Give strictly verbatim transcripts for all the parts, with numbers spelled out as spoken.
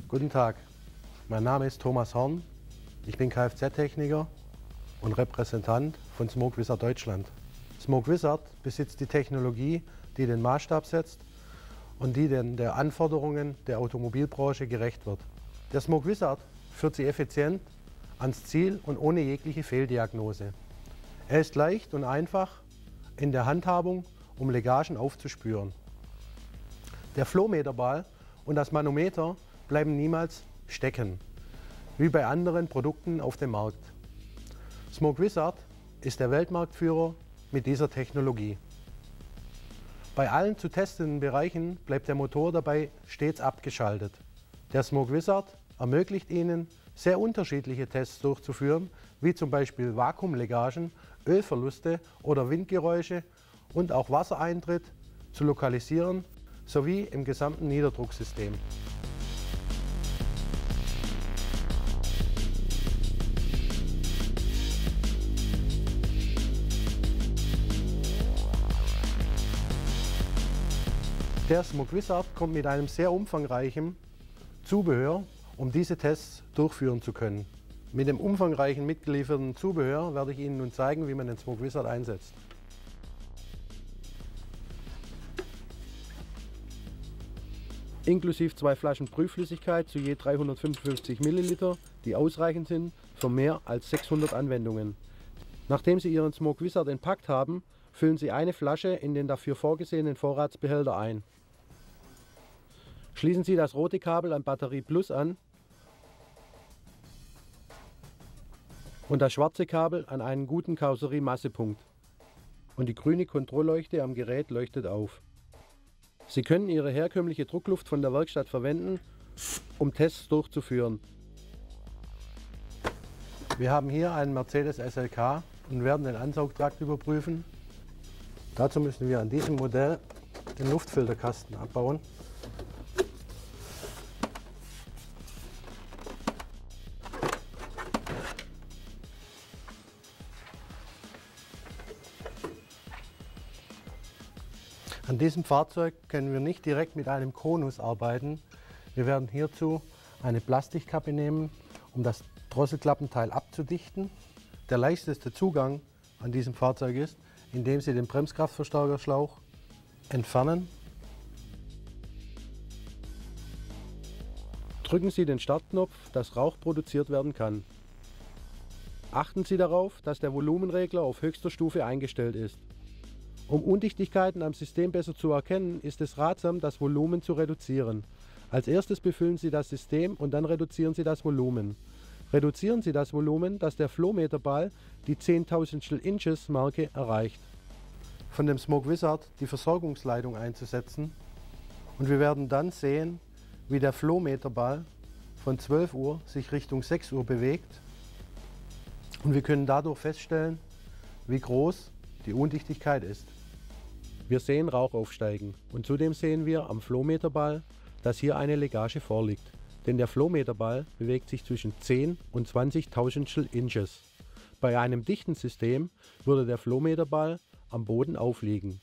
Guten Tag, mein Name ist Thomas Horn. Ich bin Kfz-Techniker und Repräsentant von Smoke Wizard Deutschland. Smoke Wizard besitzt die Technologie, die den Maßstab setzt und die den der Anforderungen der Automobilbranche gerecht wird. Der Smoke Wizard führt Sie effizient ans Ziel und ohne jegliche Fehldiagnose. Er ist leicht und einfach in der Handhabung, um Legagen aufzuspüren. Der Flowmeterball und das Manometer bleiben niemals stecken, wie bei anderen Produkten auf dem Markt. Smoke Wizard ist der Weltmarktführer mit dieser Technologie. Bei allen zu testenden Bereichen bleibt der Motor dabei stets abgeschaltet. Der Smoke Wizard ermöglicht Ihnen, sehr unterschiedliche Tests durchzuführen, wie zum Beispiel Vakuumlegagen, Ölverluste oder Windgeräusche und auch Wassereintritt zu lokalisieren, sowie im gesamten Niederdrucksystem. Der Smoke Wizard kommt mit einem sehr umfangreichen Zubehör, um diese Tests durchführen zu können. Mit dem umfangreichen mitgelieferten Zubehör werde ich Ihnen nun zeigen, wie man den Smoke Wizard einsetzt. Inklusive zwei Flaschen Prüfflüssigkeit zu je dreihundertfünfundfünfzig Milliliter, die ausreichend sind für mehr als sechshundert Anwendungen. Nachdem Sie Ihren Smoke Wizard entpackt haben, füllen Sie eine Flasche in den dafür vorgesehenen Vorratsbehälter ein. Schließen Sie das rote Kabel an Batterie Plus an und das schwarze Kabel an einen guten Karosserie-Massepunkt. Und die grüne Kontrollleuchte am Gerät leuchtet auf. Sie können Ihre herkömmliche Druckluft von der Werkstatt verwenden, um Tests durchzuführen. Wir haben hier einen Mercedes S L K und werden den Ansaugtrakt überprüfen. Dazu müssen wir an diesem Modell den Luftfilterkasten abbauen. An diesem Fahrzeug können wir nicht direkt mit einem Konus arbeiten. Wir werden hierzu eine Plastikkappe nehmen, um das Drosselklappenteil abzudichten. Der leichteste Zugang an diesem Fahrzeug ist, indem Sie den Bremskraftverstärkerschlauch entfernen. Drücken Sie den Startknopf, dass Rauch produziert werden kann. Achten Sie darauf, dass der Volumenregler auf höchster Stufe eingestellt ist. Um Undichtigkeiten am System besser zu erkennen, ist es ratsam, das Volumen zu reduzieren. Als erstes befüllen Sie das System und dann reduzieren Sie das Volumen. Reduzieren Sie das Volumen, dass der Flowmeterball die Zehntausendstel Inches Marke erreicht. Von dem Smoke Wizard die Versorgungsleitung einzusetzen und wir werden dann sehen, wie der Flowmeterball von zwölf Uhr sich Richtung sechs Uhr bewegt und wir können dadurch feststellen, wie groß die Undichtigkeit ist. Wir sehen Rauch aufsteigen und zudem sehen wir am Flowmeterball, dass hier eine Legage vorliegt. Denn der Flowmeterball bewegt sich zwischen zehn und zwanzig Tausendstel Inches. Bei einem dichten System würde der Flowmeterball am Boden aufliegen.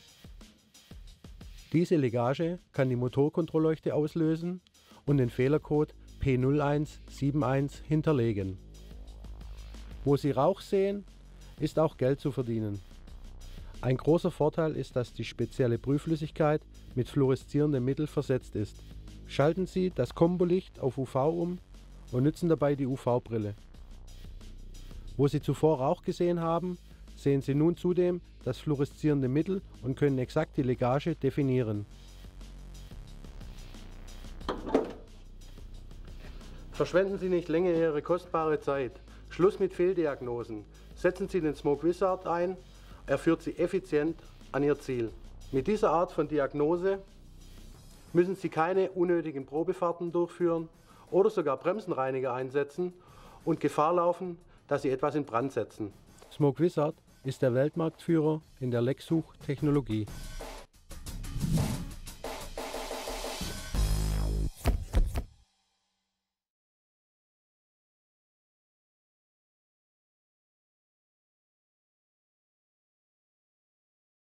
Diese Legage kann die Motorkontrollleuchte auslösen und den Fehlercode P null eins sieben eins hinterlegen. Wo Sie Rauch sehen, ist auch Geld zu verdienen. Ein großer Vorteil ist, dass die spezielle Prüfflüssigkeit mit fluoreszierendem Mittel versetzt ist. Schalten Sie das Kombolicht auf U V um und nutzen dabei die U V-Brille. Wo Sie zuvor Rauch gesehen haben, sehen Sie nun zudem das fluoreszierende Mittel und können exakt die Legage definieren. Verschwenden Sie nicht länger Ihre kostbare Zeit. Schluss mit Fehldiagnosen. Setzen Sie den Smoke Wizard ein, er führt Sie effizient an Ihr Ziel. Mit dieser Art von Diagnose müssen Sie keine unnötigen Probefahrten durchführen oder sogar Bremsenreiniger einsetzen und Gefahr laufen, dass Sie etwas in Brand setzen. Smoke Wizard ist der Weltmarktführer in der Lecksuchtechnologie.